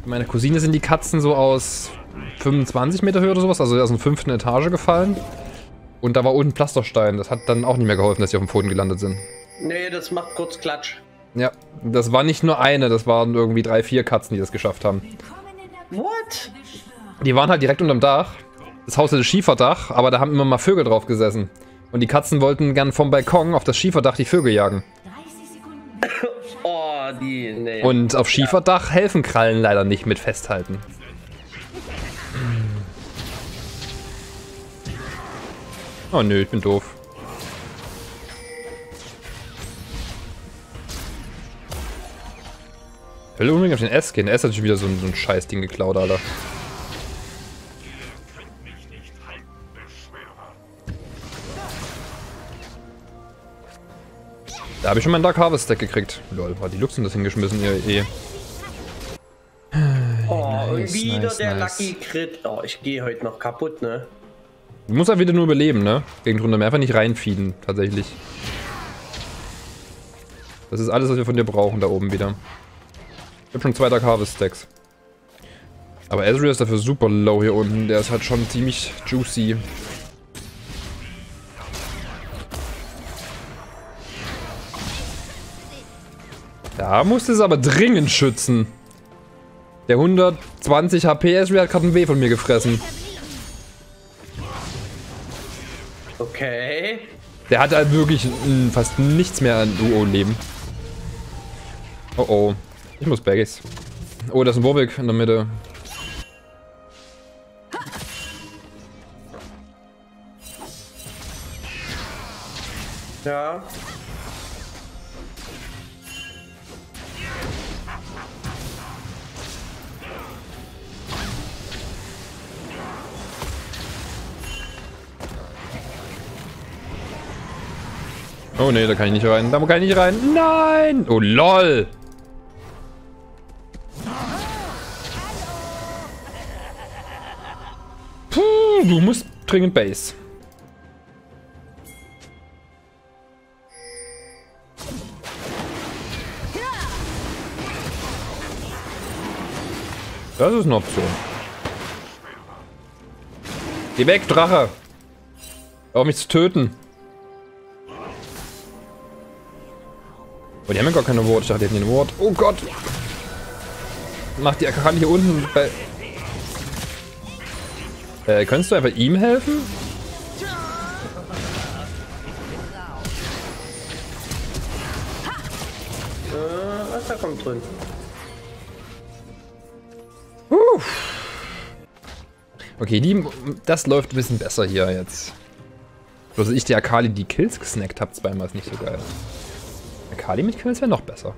meiner Cousine sind die Katzen so aus 25 Meter Höhe oder sowas, also aus der 5. Etage gefallen. Und da war unten Pflasterstein. Das hat dann auch nicht mehr geholfen, dass sie auf dem Boden gelandet sind. Nee, das macht kurz Klatsch. Ja, das war nicht nur eine, das waren irgendwie 3, 4 Katzen, die das geschafft haben. What? Die waren halt direkt unterm Dach. Das Haus hatte Schieferdach, aber da haben immer mal Vögel drauf gesessen. Und die Katzen wollten gern vom Balkon auf das Schieferdach die Vögel jagen. Oh, nee. Und auf Schieferdach helfen Krallen leider nicht mit Festhalten. Oh nö, ich bin doof. Ich will unbedingt auf den S gehen. Der S hat schon wieder so ein Scheißding geklaut, Alter. Da habe ich schon meinen Dark Harvest Stack gekriegt. Lol, war die Luxen das hingeschmissen, ihr Oh, nice, wieder nice, der nice. Lucky Crit. Oh, ich gehe heute noch kaputt, ne? Du musst halt wieder nur überleben, ne? Gegen drunter einfach nicht reinfeeden, tatsächlich. Das ist alles, was wir von dir brauchen, da oben wieder. Ich hab schon 2 Dark Harvest Stacks. Aber Ezreal ist dafür super low hier unten. Der ist halt schon ziemlich juicy. Da musst du es aber dringend schützen. Der 120 HP Ezreal hat gerade ein W von mir gefressen. Okay. Der hat halt wirklich fast nichts mehr an UO-Leben. Oh oh. Ich muss Baggies. Oh, da ist ein Warwick in der Mitte. Ja. Oh ne, da kann ich nicht rein. Da kann ich nicht rein. Nein! Oh lol! Puh, du musst dringend Base. Das ist eine Option. Geh weg, Drache! Hör auf mich zu töten. Oh, die haben ja gar keine Ward. Ich dachte, die hätten eine Ward. Oh Gott! Macht die Akakali hier unten bei... könntest du einfach ihm helfen? Was da kommt drin? Okay, das läuft ein bisschen besser hier jetzt. Bloß ich die Akali die Kills gesnackt habe zweimal, ist nicht so geil. Akali mit Kills wäre noch besser.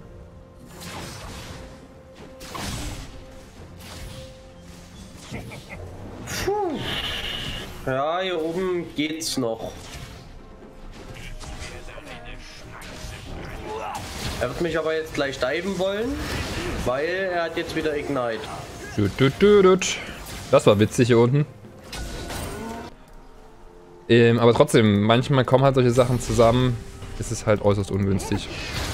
Puh. Ja, hier oben geht's noch. Er wird mich aber jetzt gleich diven wollen, weil er hat jetzt wieder Ignite. Das war witzig hier unten. Aber trotzdem, manchmal kommen halt solche Sachen zusammen. Es ist halt äußerst ungünstig.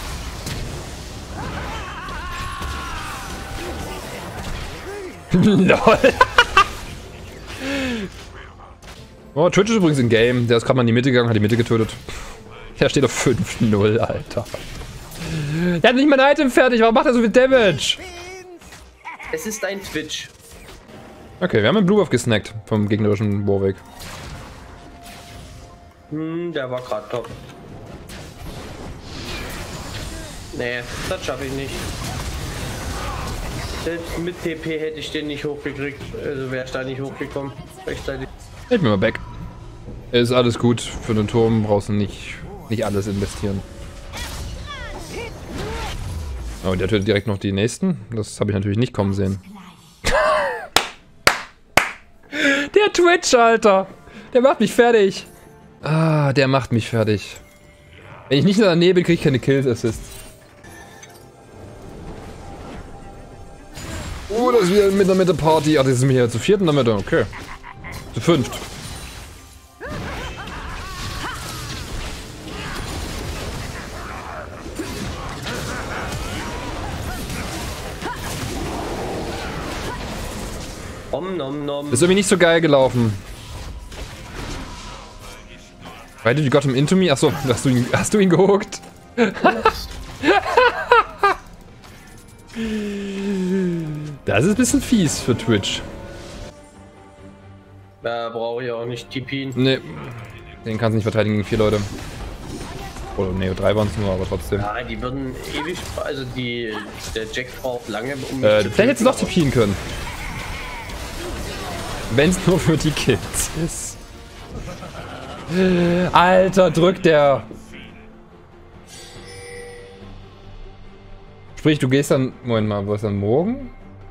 LOL. Oh, Twitch ist übrigens in Game. Der ist gerade mal in die Mitte gegangen, hat die Mitte getötet. Der steht auf 5-0, Alter. Der hat nicht mein Item fertig. Warum macht er so viel Damage? Es ist ein Twitch. Okay, wir haben einen Blue Buff gesnackt vom gegnerischen Warwick. Der war gerade top. Nee, das schaffe ich nicht. Selbst mit TP hätte ich den nicht hochgekriegt. Also wäre ich da nicht hochgekommen. Rechtzeitig. Ich bin mal back. Ist alles gut. Für den Turm brauchst du nicht alles investieren. Oh, der tötet direkt noch die nächsten. Das habe ich natürlich nicht kommen sehen. Der Twitch, Alter. Der macht mich fertig. Ah, der macht mich fertig. Wenn ich nicht in der Nähe bin, kriege ich keine Kills Assist. Oh, das ist wieder mit der Mitte Party. Ach, das ist mir hier zu viert in der Mitte. Okay. Zu fünft. Om nom nom. Ist irgendwie nicht so geil gelaufen. Why did you got him into me? Achso, hast du ihn gehuckt? Das ist ein bisschen fies für Twitch. Da brauche ich auch nicht TPen. Nee, den kannst du nicht verteidigen gegen 4 Leute. Oder ne, 3 waren es nur, aber trotzdem. Ja, die würden ewig, also der Jack braucht lange, um vielleicht hättest du noch TPen können. Wenn es nur für die Kids ist. Alter, drückt der. Sprich, du gehst dann... Moment mal, was dann morgen?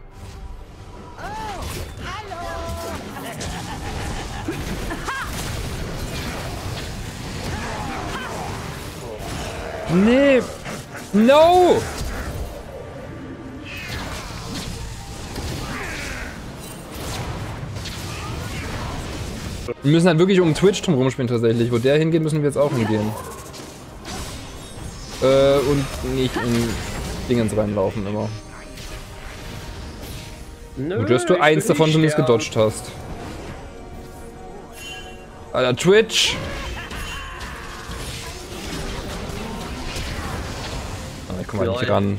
Nee. No! Wir müssen halt wirklich um Twitch drum rumspielen tatsächlich. Wo der hingeht, müssen wir jetzt auch hingehen. Und nicht in Dingens reinlaufen immer. Nö, Gut, dass du eins davon zumindest gedodged hast. Alter, Twitch! Ah, ich komm mal nicht ran.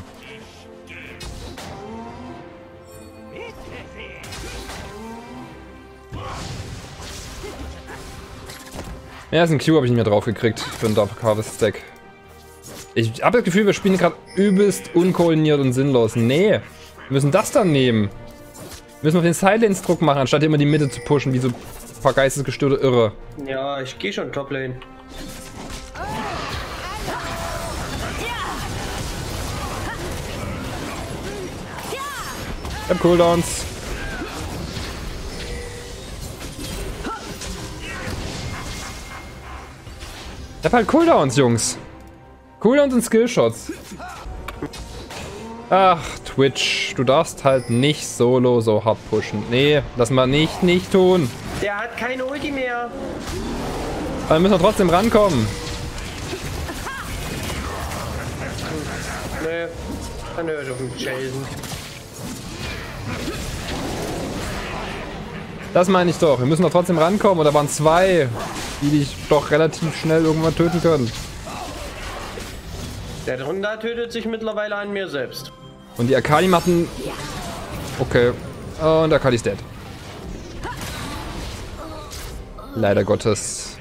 Ja, ist ein Q, habe ich nicht mehr drauf gekriegt für einen Dark Harvest Stack. Ich habe das Gefühl, wir spielen gerade übelst unkoordiniert und sinnlos. Nee, wir müssen das dann nehmen. Wir müssen auf den Silence-Druck machen, anstatt immer die Mitte zu pushen, wie so ein paar geistesgestörte Irre. Ja, ich gehe schon Toplane. Ich hab Cooldowns. Ich hab halt Cooldowns, Jungs. Cooldowns und Skillshots. Ach, Twitch. Du darfst halt nicht solo so hart pushen. Nee, lass mal nicht tun. Der hat keine Ulti mehr. Aber wir müssen wir trotzdem rankommen. Nee, dann hör ich auf den Jason. Das meine ich doch. Wir müssen doch trotzdem rankommen. Und da waren 2, die dich doch relativ schnell irgendwann töten können. Der drunter tötet sich mittlerweile an mir selbst. Und die Akali machten... Okay. Und Akali ist dead. Leider Gottes.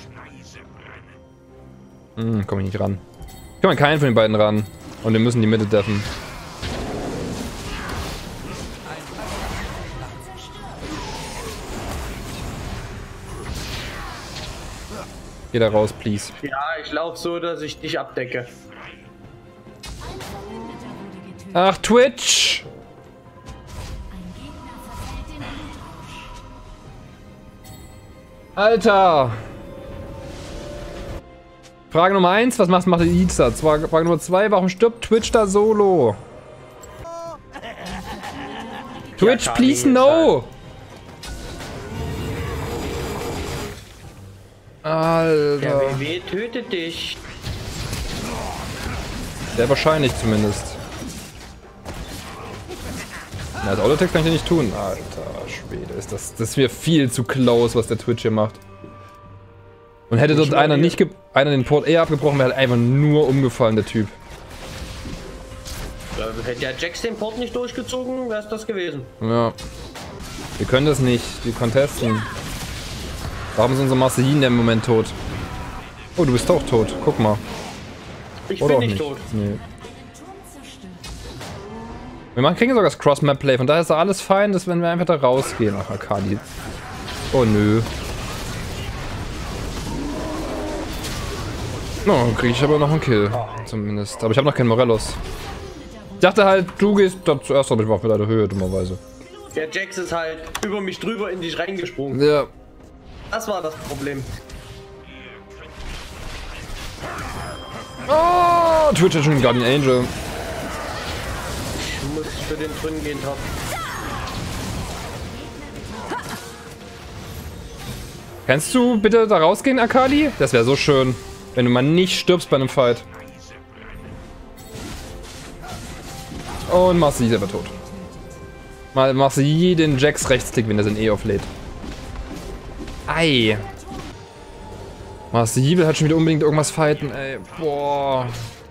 Komm ich nicht ran. Ich komme an keinen von den beiden ran. Und wir müssen die Mitte deffen. Geh da raus, please. Ja, ich laufe so, dass ich dich abdecke. Ach, Twitch! Alter! Frage Nummer 1, was macht Iza? Frage Nummer 2, warum stirbt Twitch da solo? Twitch, Ja, please no! Alter. Der WW tötet dich. Sehr wahrscheinlich zumindest. Na, das Autotext kann ich ja nicht tun. Alter Schwede, ist das ist mir viel zu close, was der Twitch hier macht. Und hätte dort einer den Port eher abgebrochen, wäre halt einfach nur umgefallen, der Typ. Hätte der Jax den Port nicht durchgezogen, wäre es das gewesen. Ja. Wir können das nicht, die contesten. Warum ist unser Marcelin im Moment tot? Oh, du bist auch tot. Guck mal. Ich Oder bin auch nicht tot. Nee. Wir kriegen sogar das Cross-Map-Play, von daher ist da alles fein, dass wenn wir einfach da rausgehen. Ach, Akali. Oh, nö. Oh, kriege ich aber noch einen Kill. Zumindest. Aber ich habe noch keinen Morellos. Ich dachte halt, du gehst da zuerst, aber ich war auf der Höhe, dummerweise. Der Jax ist halt über mich drüber in dich reingesprungen. Ja. Das war das Problem. Oh, Twitch hat schon einen Guardian Angel. Du musst für den drin gehen, Top. Kannst du bitte da rausgehen, Akali? Das wäre so schön, wenn du mal nicht stirbst bei einem Fight. Und Marcy ist selber tot. Mal machst du jeden Jax Rechtsklick, wenn er sein E auflädt. Ei. Master Evil hat schon wieder unbedingt irgendwas fighten, ey. Boah.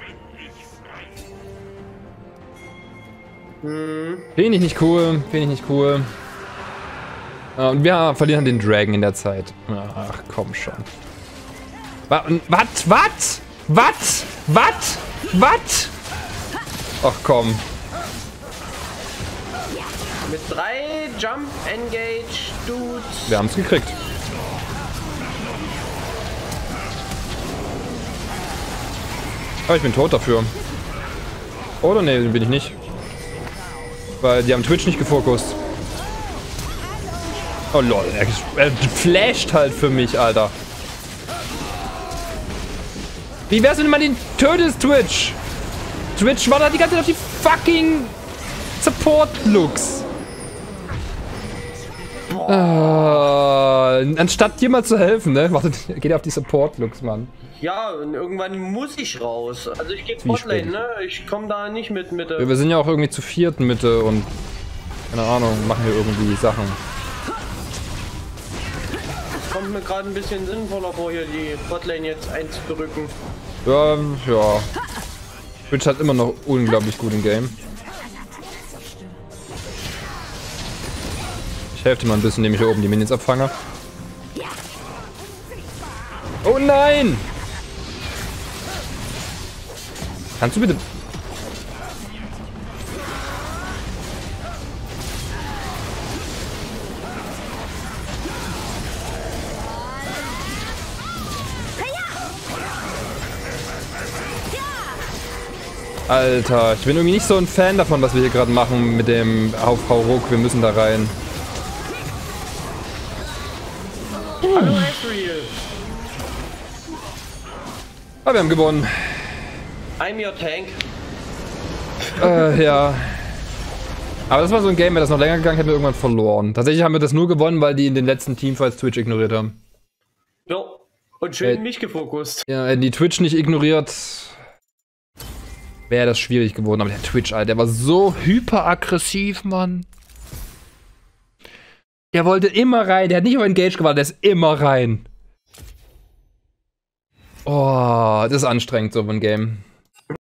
Finde ich nicht cool. Finde ich nicht cool. Und wir verlieren den Dragon in der Zeit. Ach, komm schon. Was? Ach komm. Mit 3 Jump Engage Dudes. Wir haben es gekriegt. Aber ich bin tot dafür. Oder ne, bin ich nicht. Weil die haben Twitch nicht gefokust. Oh lol, er flasht halt für mich, Alter. Wie wär's, wenn du mal den tötest, Twitch? Twitch war da die ganze Zeit auf die fucking Support-Looks. Anstatt dir mal zu helfen, ne? Wartet, geht auf die Support-Looks, Mann. Ja, und irgendwann muss ich raus. Also ich gehe Botlane, ne? Ich komme da nicht mit Mitte. Ja, wir sind ja auch irgendwie zu viert Mitte und keine Ahnung, machen wir irgendwie Sachen. Kommt mir gerade ein bisschen sinnvoller vor, hier die Botlane jetzt einzudrücken. Ja. Twitch hat immer noch unglaublich gut im Game. Ich helfe dir mal ein bisschen, indem ich hier oben die Minions abfange. Oh nein! Kannst du bitte... Alter, ich bin irgendwie nicht so ein Fan davon, was wir hier gerade machen mit dem Hau Ruck. Wir müssen da rein. Hallo Ezreal. Aber wir haben gewonnen. I'm your tank. Ja. Aber das war so ein Game, wäre das noch länger gegangen, hätten wir irgendwann verloren. Tatsächlich haben wir das nur gewonnen, weil die in den letzten Teamfights Twitch ignoriert haben. Ja, und schön mich gefokust. Ja, hätten die Twitch nicht ignoriert, wäre das schwierig geworden. Aber der Twitch, Alter, der war so hyperaggressiv, Mann. Der wollte immer rein. Der hat nicht auf Engage gewartet, der ist immer rein. Oh, das ist anstrengend, so ein Game.